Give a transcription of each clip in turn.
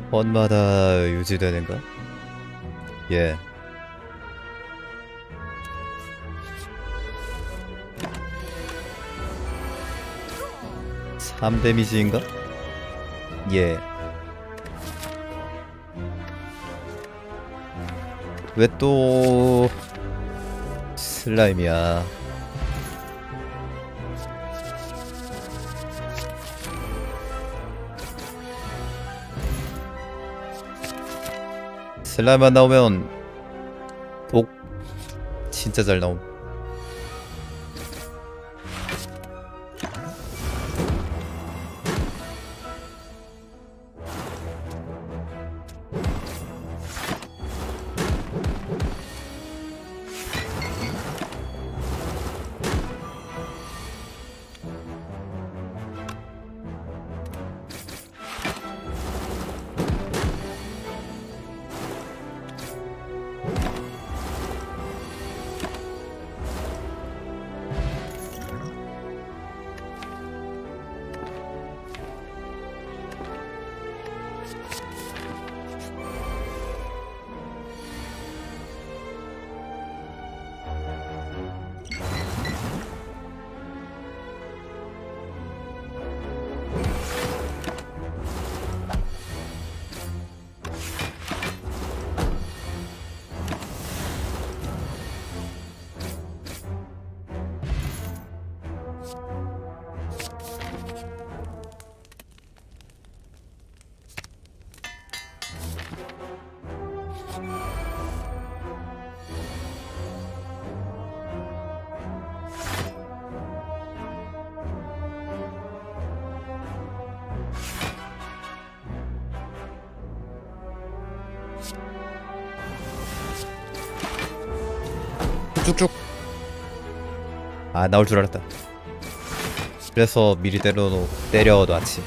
번마다 유지되는가? 예. 3 데미지인가? 예. 왜 또 슬라임이야? 슬라임만 나오면 독 진짜 잘 나옴. 쭉쭉. 아, 나올 줄 알았다. 그래서 미리 때려놨지.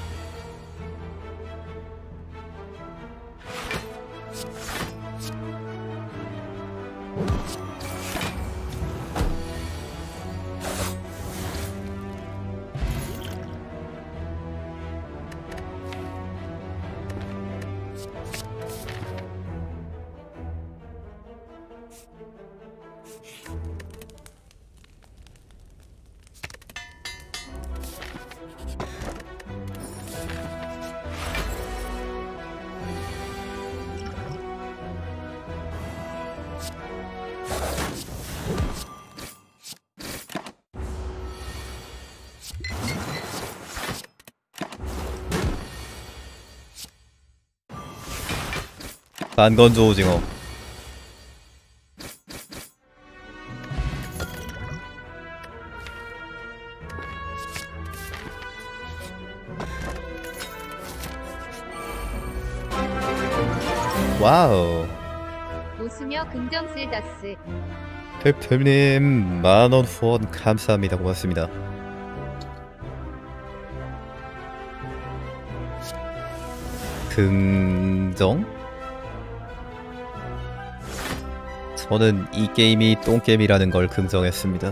반건조 오징어. 와우. 웃으며 긍정 쓸다스. 탭탭님 만원 후원 감사합니다. 고맙습니다. 긍정? 저는 이 게임이 똥게임이라는 걸 긍정했습니다.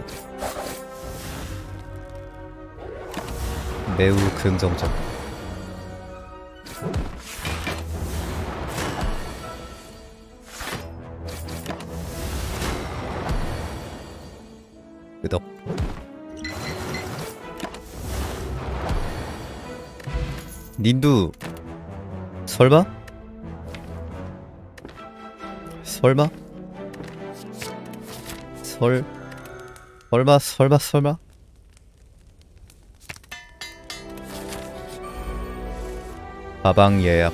매우 긍정적. 끄덕. 닌두 설마? 설마? 설마? 가방 예약.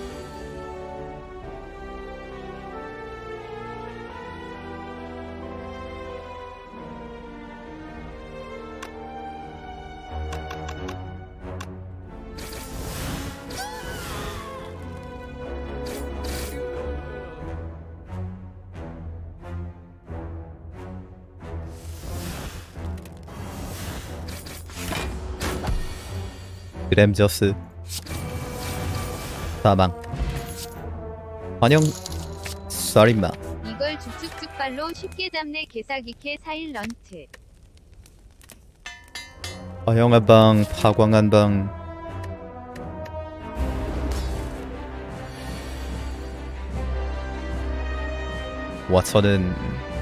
그램저스 사망. 환영 썰인마. 이걸 쭉쭉쭉발로 쉽게 잡네. 개사기캐 사일런트. 화형 한방, 파광 한방. 왓처는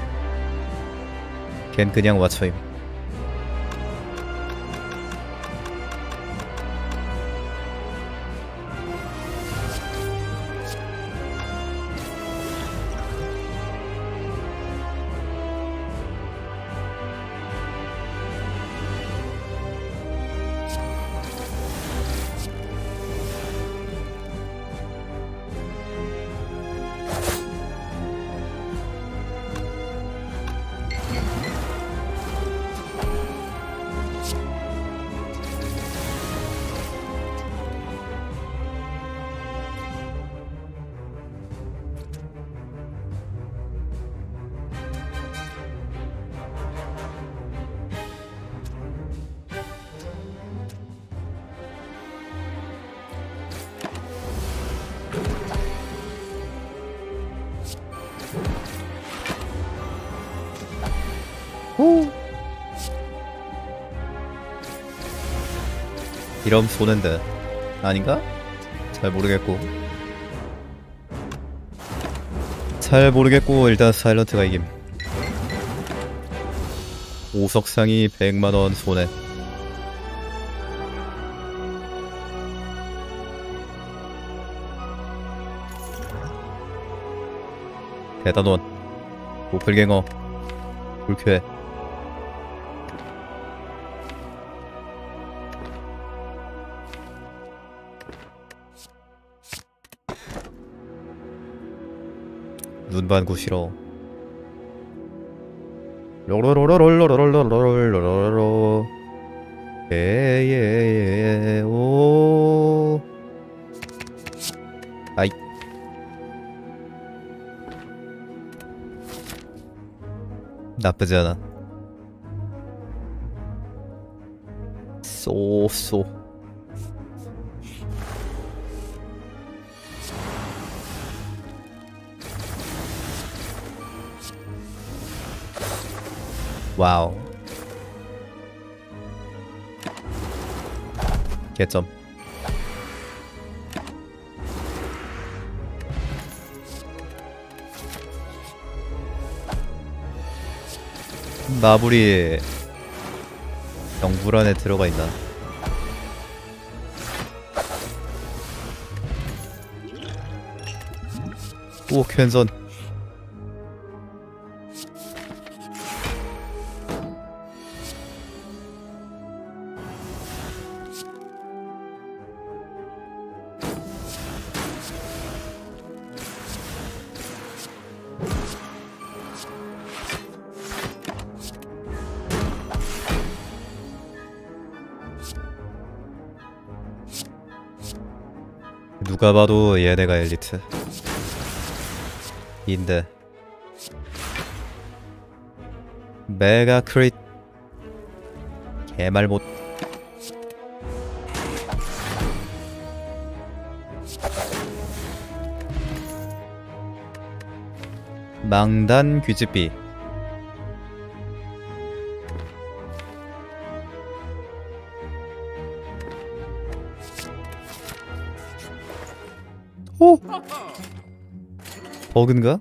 걘 그냥 왓처임. 이러면 쏘는데 아닌가? 잘 모르겠고 일단 사일런트가 이김. 오석상이 100만원 손해. 대단원 도플갱어 불쾌해. 눈반구 싫어. 로로로로로로로로로로로로로 예예예 오 아이 나쁘지 않아. 쏘쏘 와우 개점. 마블이 병불 안에 들어가 있나? 오 캔선. 누가 봐도 얘네가 엘리트 인데 메가 크릿 개말못. 망단 귀집비. 오! 버그인가?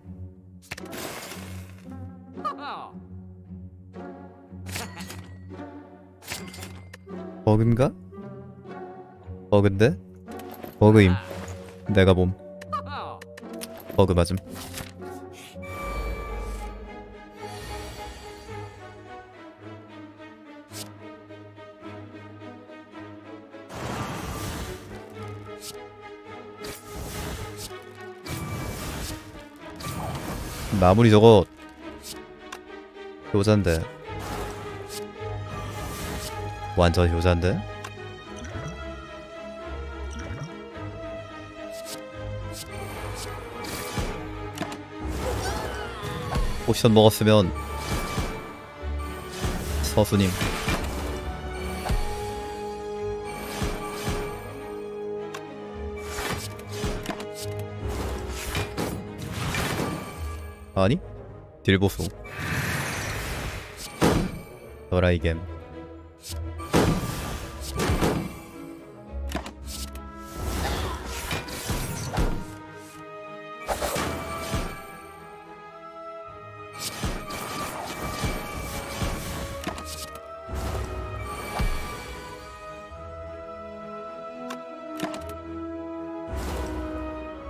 버그인가? 버그인데? 버그임. 내가 봄. 버그 맞음. 마무리 저거 효자인데 완전 효자인데? 포션 먹었으면 서수님 아니? 딜보소 더라이겜.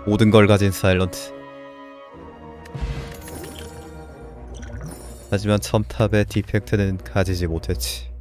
모든 걸 가진 사일런트. 하지만 첨탑의 디펙트는 가지지 못했지.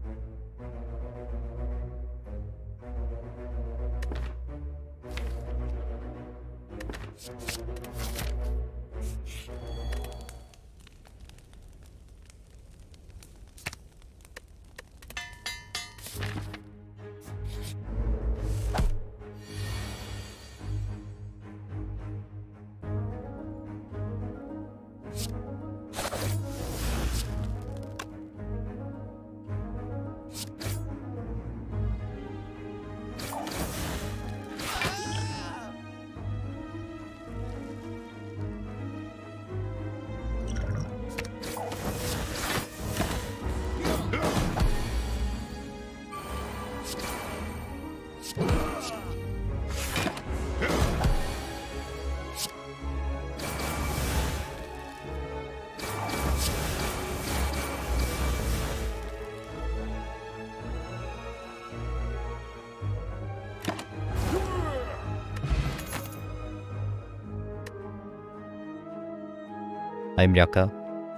아임리아까?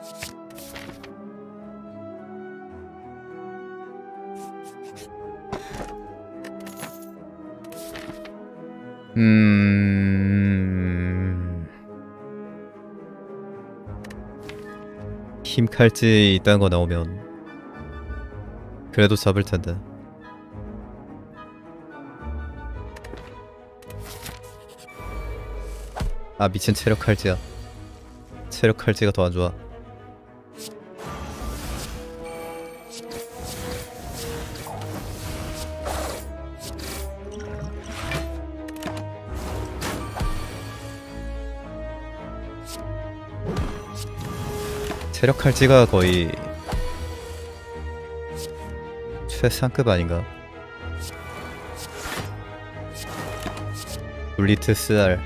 힘칼찌 이딴 거 나오면 그래도 잡을 텐데. 아 미친, 체력 칼찌야. 체력 칼찌가 더 안 좋아. 체력 칼찌가 거의 최상급 아닌가? 블리트 SR.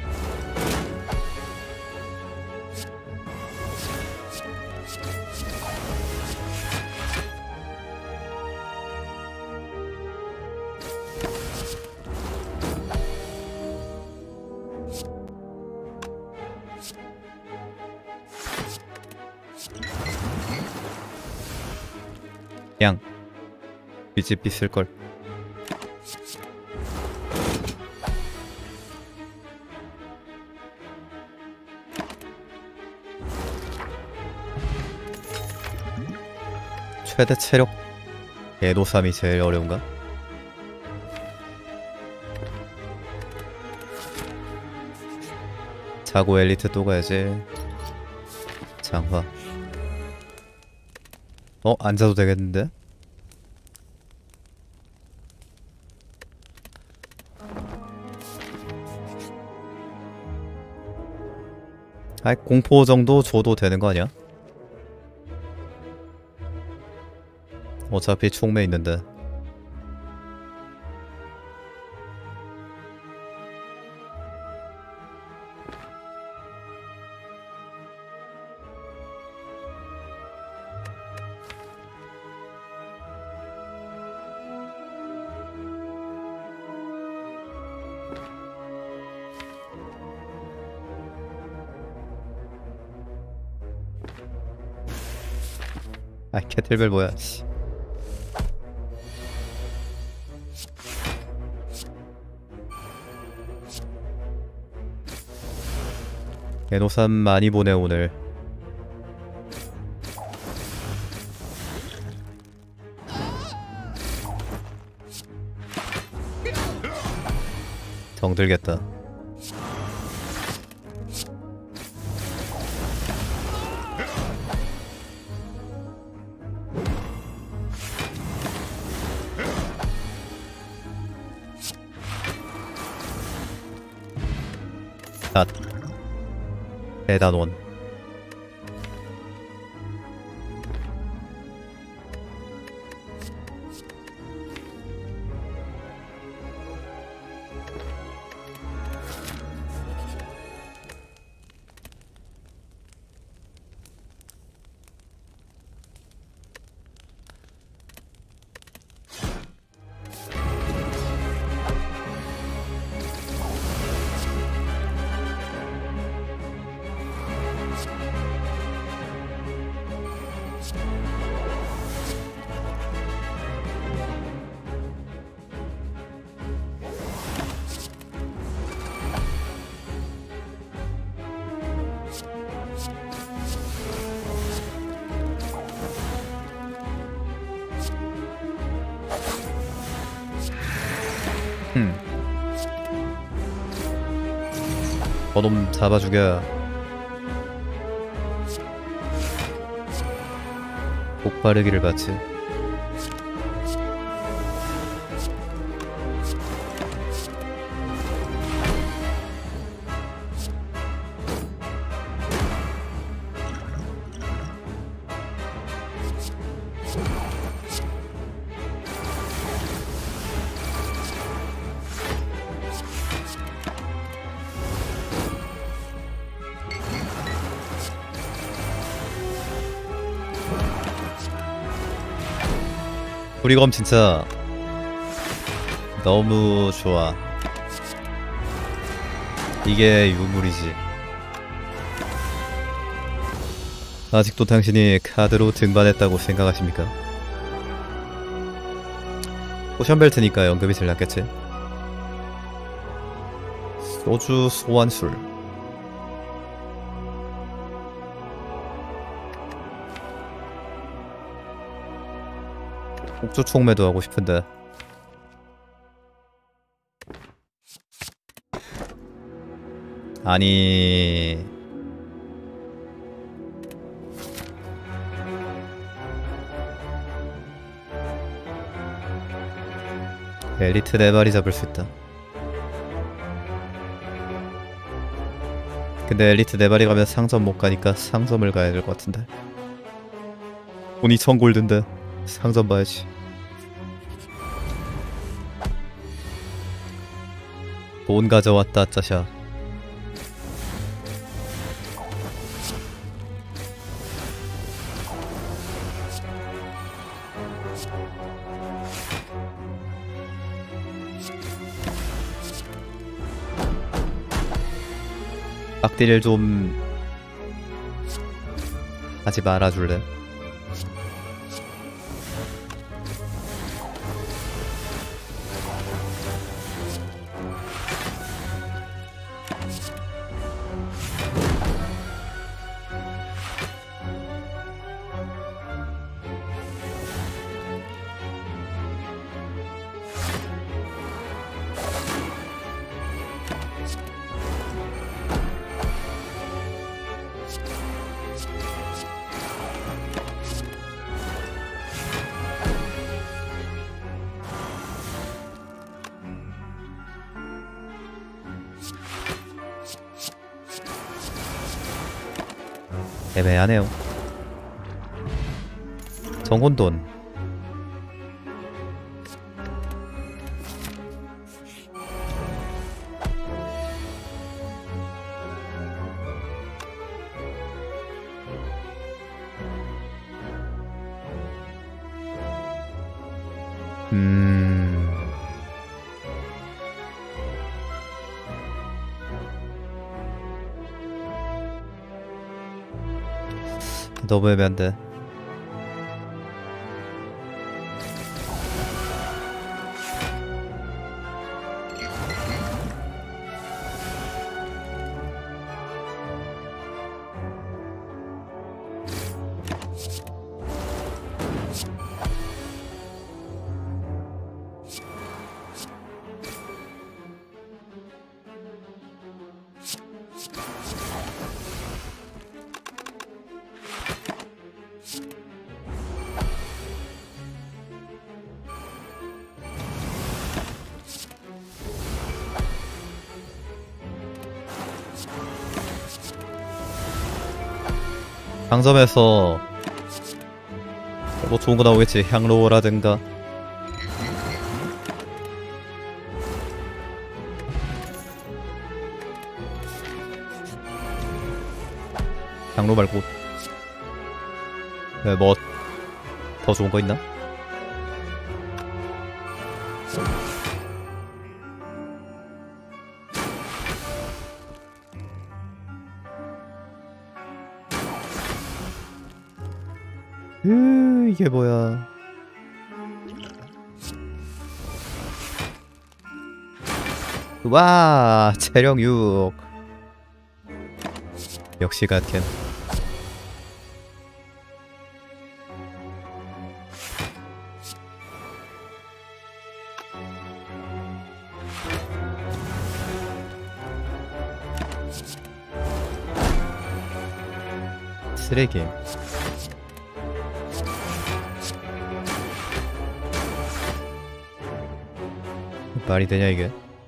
그냥 윗집 있을걸. 최대 체력 에도3이 제일 어려운가? 자고 엘리트 또 가야지. 장화. 앉아도 되겠는데? 아이, 공포 정도 줘도 되는 거 아니야? 어차피 총매 있는데. 아, 캐틀벨 뭐야, 씨. 에노삼 많이 보네 오늘. 정들겠다. 닷 대단원. 저놈 잡아 죽여. 복바르기를 받지. 브리검 진짜 너무 좋아. 이게 유물이지. 아직도 당신이 카드로 등반했다고 생각하십니까? 포션벨트니까 연금이 제일 낫겠지. 소주 소환술. 옥조 총매도 하고 싶은데. 아니 엘리트 4마리 잡을 수 있다. 근데 엘리트 4마리 가면 상점 못 가니까 상점을 가야 될 것 같은데. 돈이 1000골드인데 상점 봐야지. 돈 가져왔다 짜샤. 빡딜을 좀 하지 말아줄래? 애매하네요. 정혼돈. 너무 애매한데. 상점에서 뭐 좋은 거 나오겠지. 향로라든가. 향로 말고 뭐 더 좋은 거 있나? 이게 뭐야? 와, 체력 6. 역시 갓캔. 쓰레기. 말이 되냐 이게?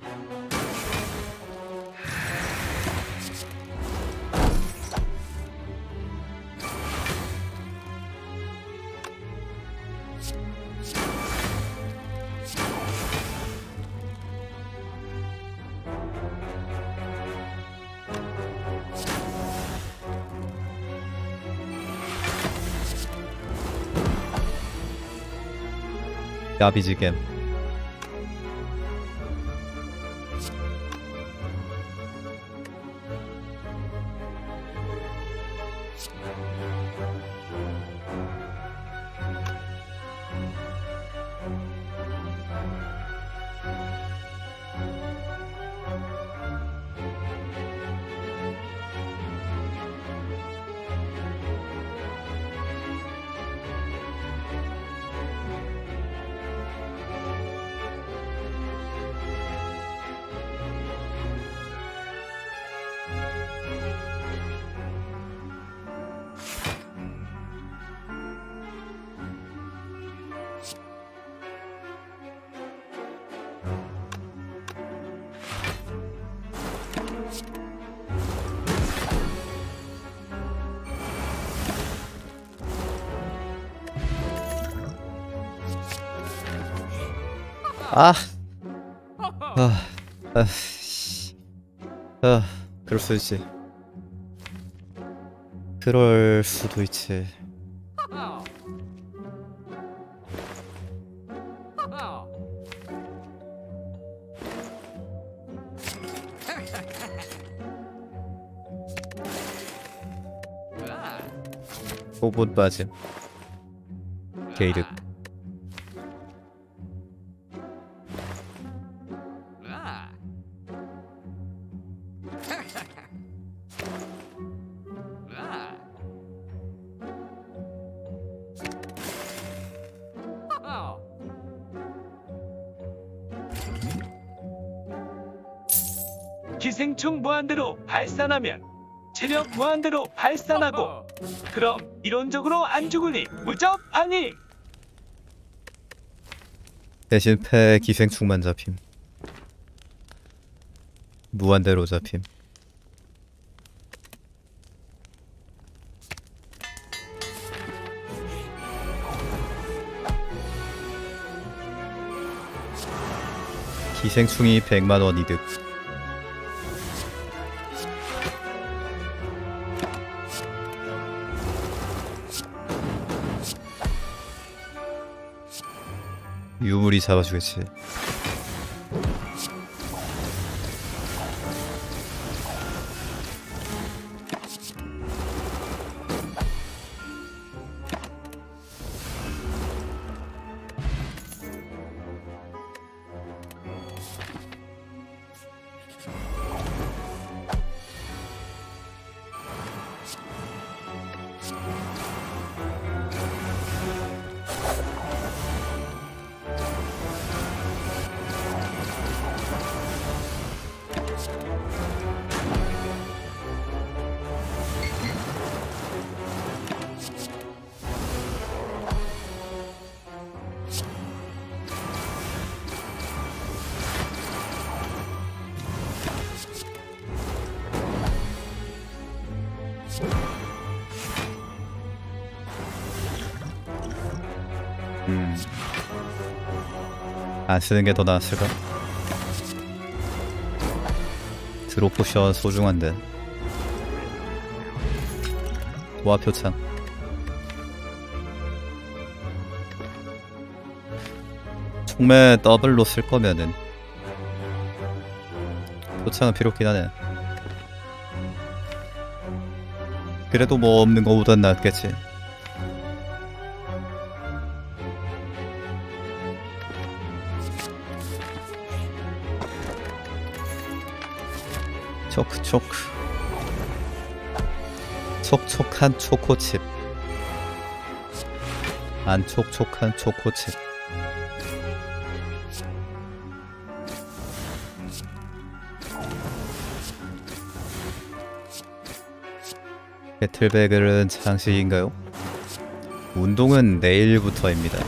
야비지겜. 아, 그럴 수 있지. 그럴 수도 있지. 호분 빠짐. 게이득. 기생충 무한대로 발산하면 체력 무한대로 발산하고 그럼 이론적으로 안 죽으니 무적 아니. 대신 패 기생충만 잡힘. 무한대로 잡힘. 기생충이 100만원 이득. 유물이 잡아주겠지. 안 쓰는 게 더 나았을까? 드롭 포션 소중한데. 도화 표창. 총매 더블로 쓸 거면은 표창은 필요 없긴 하네. 그래도 뭐 없는 거보단 낫겠지. 초크 촉촉한 초코칩. 안 촉촉한 초코칩. 배틀배글은 장식인가요? 운동은 내일부터입니다.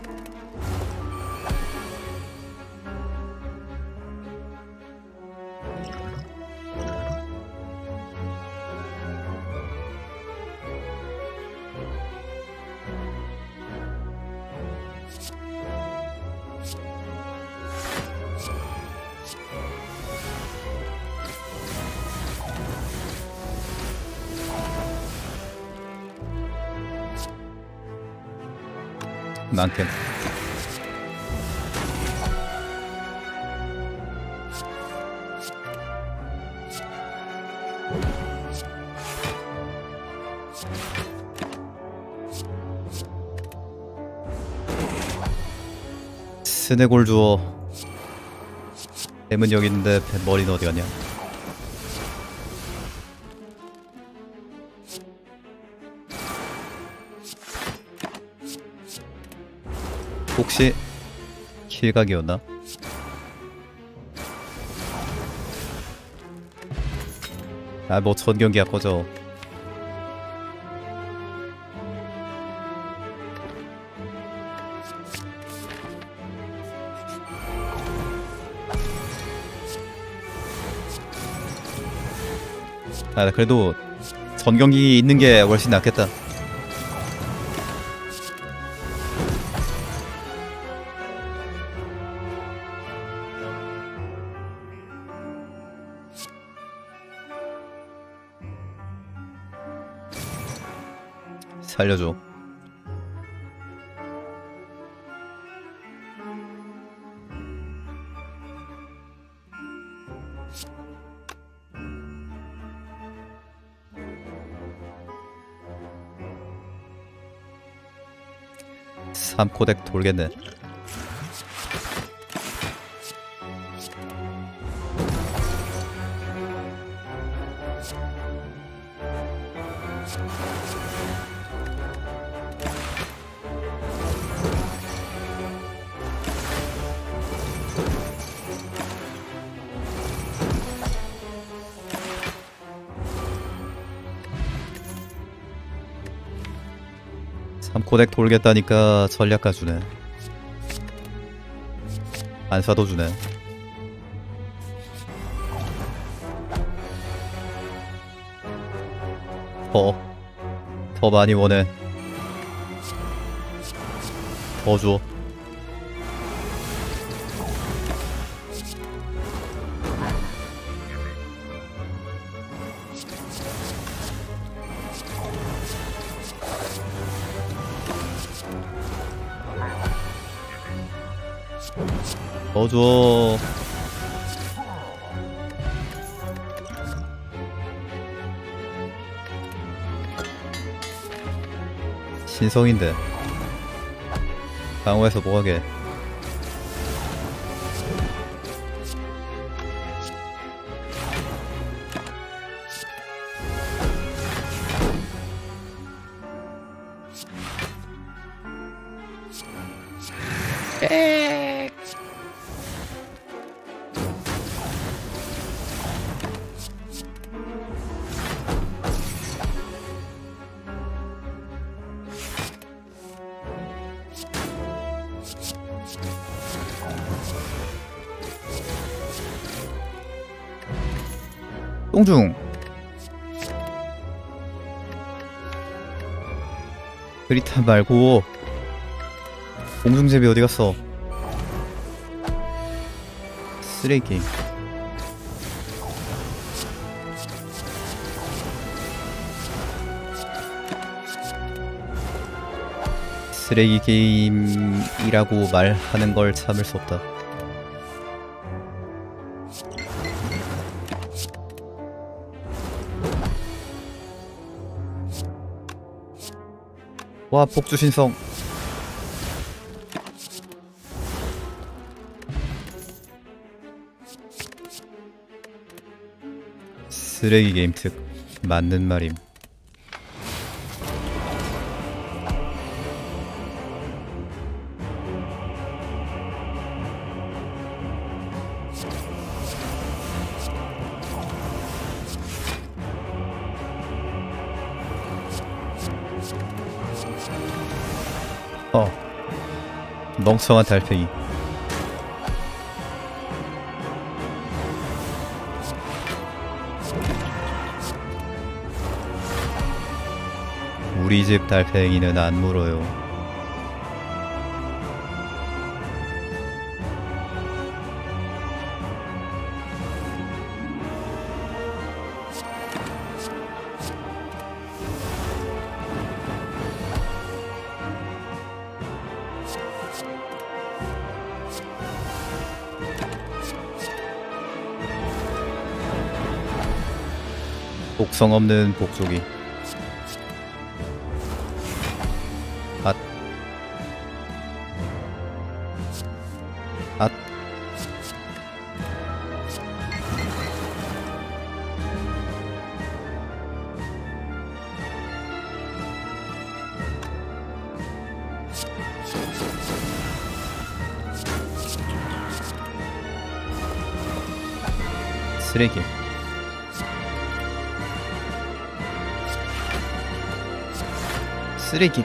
만큼 스네골 주워. 뱀은 여기 있는데 머리는 어디 갔냐? 혹시 킬각이었나? 아, 뭐 전경기야 꺼져. 아, 그래도 전경기 있는 게 훨씬 낫겠다. 살려줘. 삼코덱 돌겠네. 삼코덱 돌겠다니까 전략가 주네. 안 사도 주네. 더 많이 원해. 더 줘. 더 줘. 신성인데 강호에서 뭐하게. 똥중. 그리타 말고 공중제비 어디갔어? 쓰레기. 쓰레기 게임이라고 말하는 걸 참을 수 없다. 와, 복주신성. 쓰레기 게임 특. 맞는 말임. 멍청한 달팽이. 우리 집 달팽이는 안 물어요. 독성 없는 복조기. 앗. 앗. 쓰레기. 쓰레기.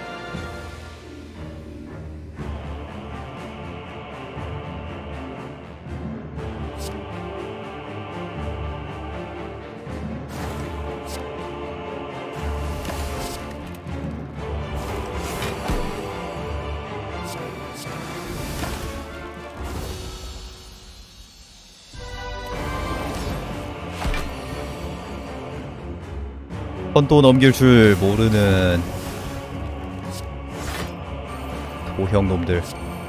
선도 넘길 줄 모르는 도형 놈들.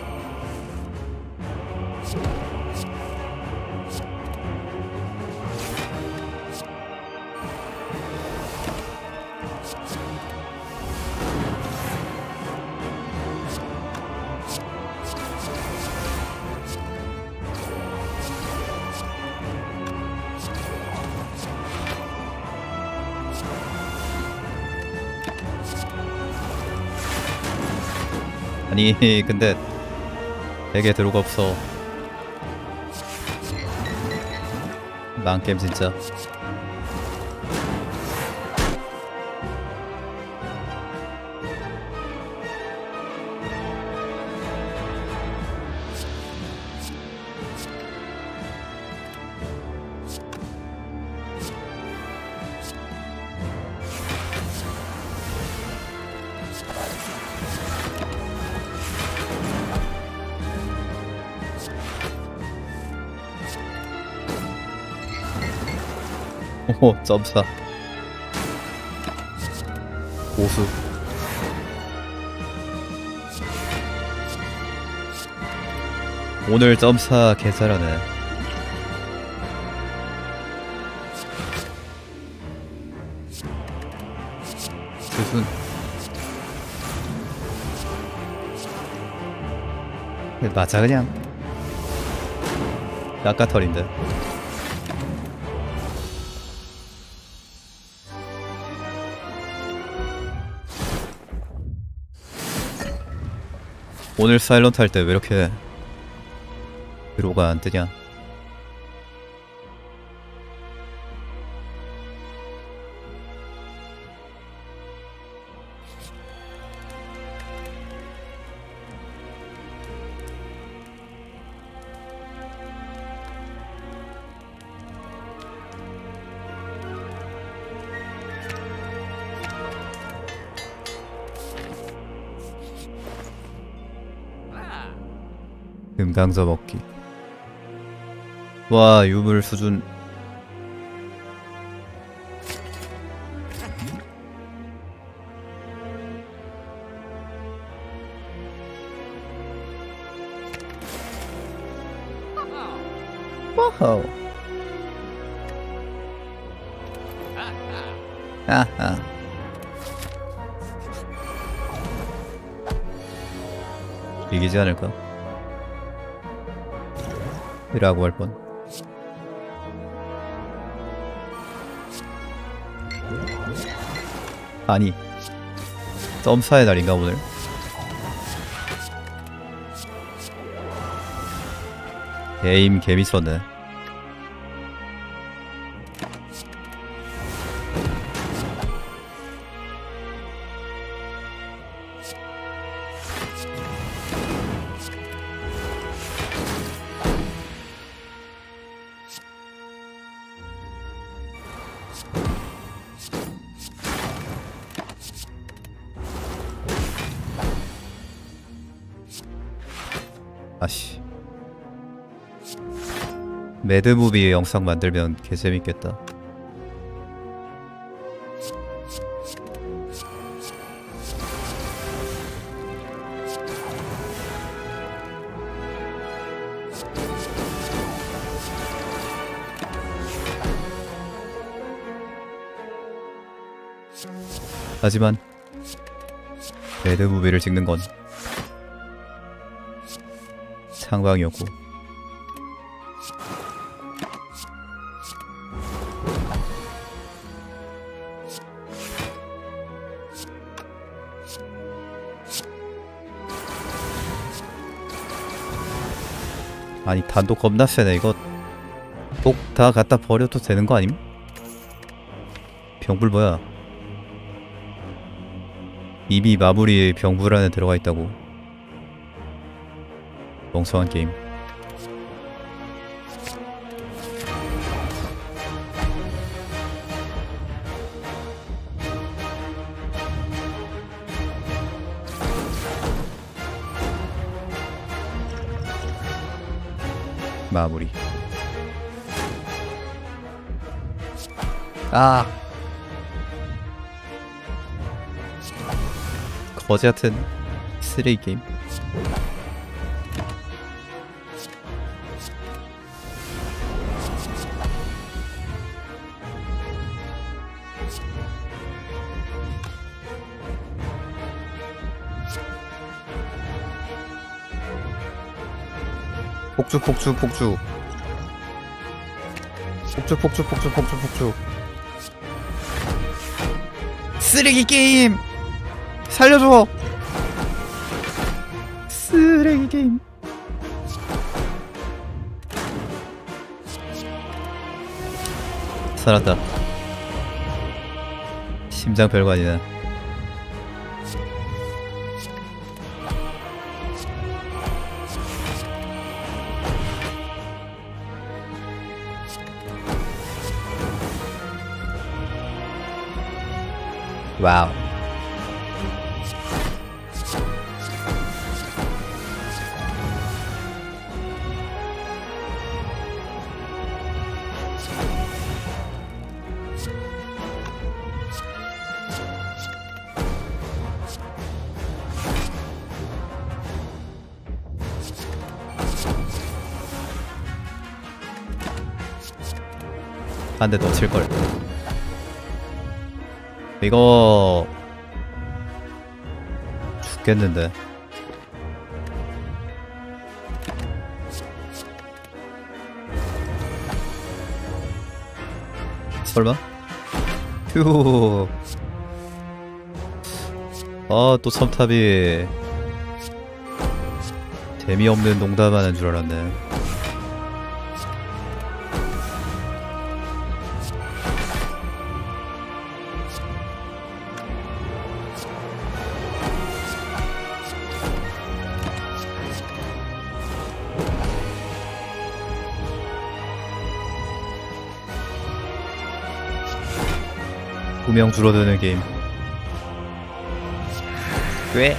아니 근데 되게 들어가 없어. 망겜 진짜. 오, 점사. 고수. 오늘 점사 개잘하네. 수순. 맞아 그냥. 낚아털인데. 오늘 사일런트 할 때 왜 이렇게 드로가 안 뜨냐? 금강저 먹기. 와, 유물 수준. 와우. 아하. 이기지 않을까? 이라고 할 뻔. 아니, 점사의 날인가 오늘? 게임 개미쳤네. 아씨. 매드무비 영상 만들면 개재밌겠다. 하지만 매드무비를 찍는 건 상방이었고 아니 단독 겁나 세네. 이거 꼭 다 갖다 버려도 되는 거 아님? 병불 뭐야? 이미 마무리 병불 안에 들어가 있다고. 멍청한 게임. 마무리. 아 거지 같은 쓰레기 게임. 폭주 폭주 폭주 폭주 폭주 폭주 폭주 폭주. 쓰레기 게임 살려줘. 쓰레기 게임. 살았다. 심장 별거 아니네. 와우. 한 대 더 칠걸. 이거 죽겠는데. 설마? 휴. 아, 또 첨탑이 재미없는 농담하는 줄 알았네. 두명 줄어드는 게임. 꽥.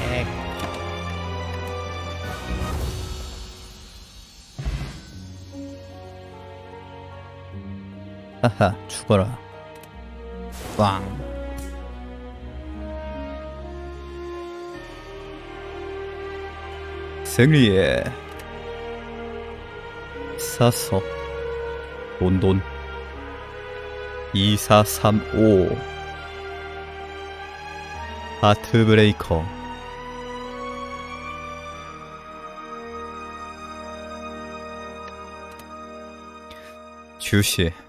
하하, 죽어라. 빵. 승리해. 사서 돈돈 2435 하트브레이커. 주시